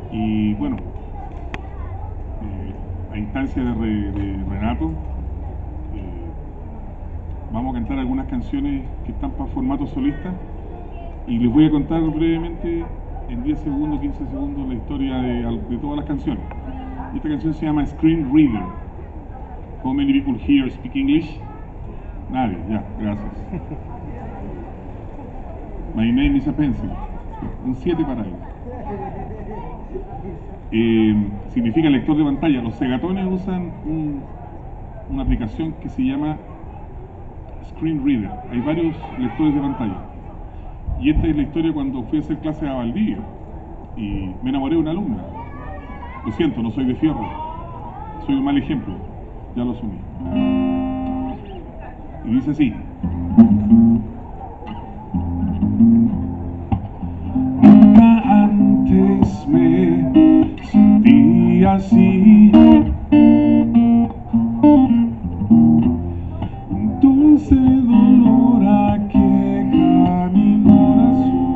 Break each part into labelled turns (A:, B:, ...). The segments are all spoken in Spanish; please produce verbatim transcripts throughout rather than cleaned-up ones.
A: Y bueno, eh, a instancia de, Re, de Renato, eh, vamos a cantar algunas canciones que están para formato solista y les voy a contar brevemente en diez segundos, quince segundos la historia de, de todas las canciones. Esta canción se llama Screen Reader. How many people here speak English? Nadie, ya, gracias. My name is a pencil. Un siete para él. Eh, significa lector de pantalla. Los segatones usan un, una aplicación que se llama Screen Reader. Hay varios lectores de pantalla. Y esta es la historia cuando fui a hacer clases a Valdivia y me enamoré de una alumna. Lo siento, no soy de fierro. Soy un mal ejemplo. Ya lo asumí. Y dice así. Nunca antes me sentí así. Un dulce dolor aqueja mi corazón.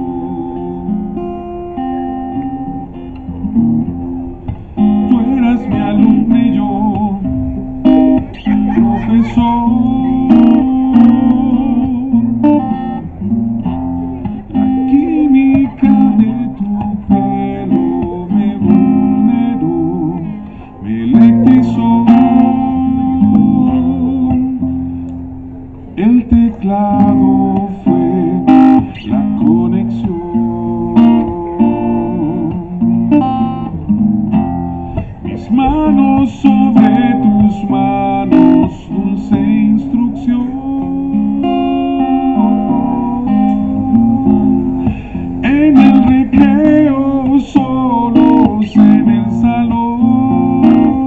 A: Tú eras mi alumna y yo profesor. La química de tu pelo me vulneró, me electrizó. El teclado fue la conexión. Mis manos sobre tus manos, dulce instrucción. En el recreo, solos en el salón.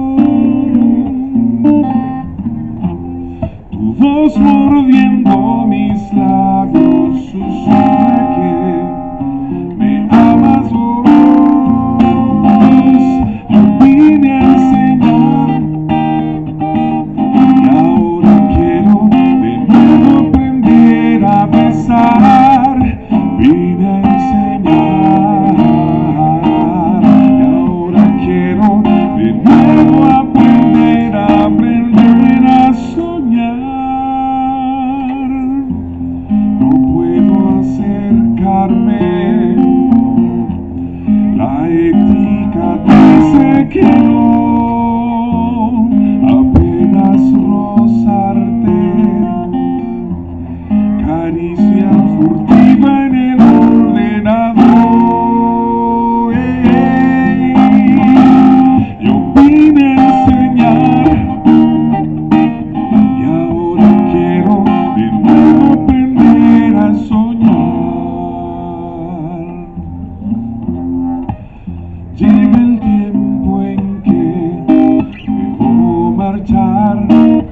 A: Tu voz mordiendo mis labios, susurra que me amas vos. Yo vine a enseñar y ahora quiero de nuevo aprender a besar. Vine a enseñar y ahora quiero de nuevo aprender a aprender a soñar. No puedo acercarme, la ética dice que no, apenas rozarte, caricia furtiva en el ordenador. Hey, yo vine a enseñar y ahora quiero de nuevo aprender a soñar. Llega el tiempo en que debo marchar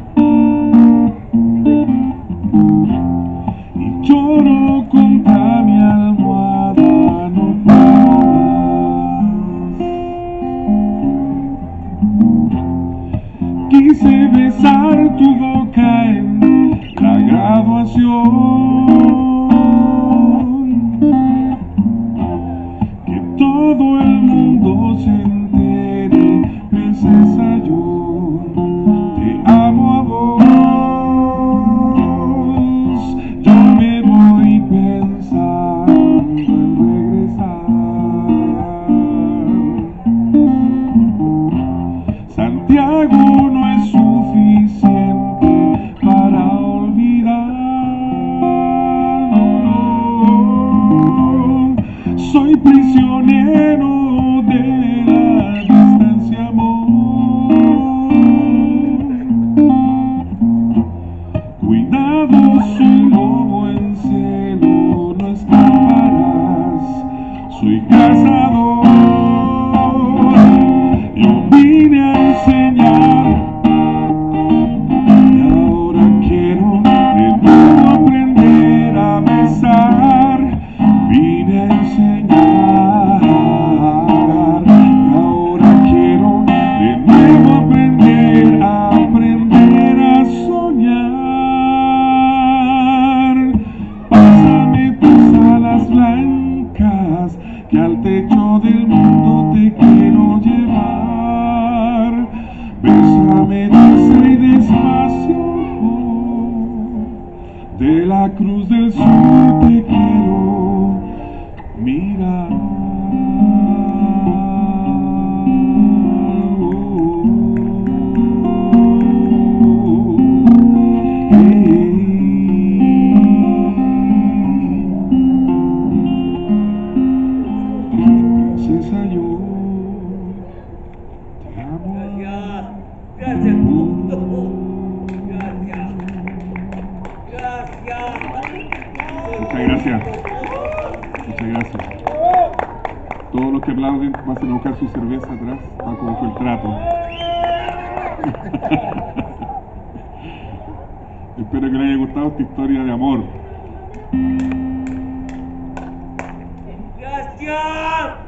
A: y lloro contra mi almohada, no puedo más. Quise besar tu boca en la graduación, que todo el mundo se entere, princesa, yo te amo a vos. Yo me voy pensando en regresar. Santiago no es suficiente para olvidar. No, no. Soy prisionero de la distancia, amor. Cuidado, soy lobo en celo, no escaparás, soy cazador. Yo vine a enseñar y ahora quiero de nuevo aprender a besar. Vine a enseñar y ahora quiero de nuevo aprender a aprender a soñar. Pásame tus alas blancas que al techo centro del mundo te quiero llevar. Bésame dulce y despacio, de la Cruz del Sur te quiero mirar. Princesa, yo te amo.
B: Gracias, gracias mundo. Gracias, gracias.
A: Muchas gracias. Muchas gracias. Todos los que aplauden pasen a buscar su cerveza atrás, tal como fue el trato. Espero que les haya gustado esta historia de amor.
B: Gracias.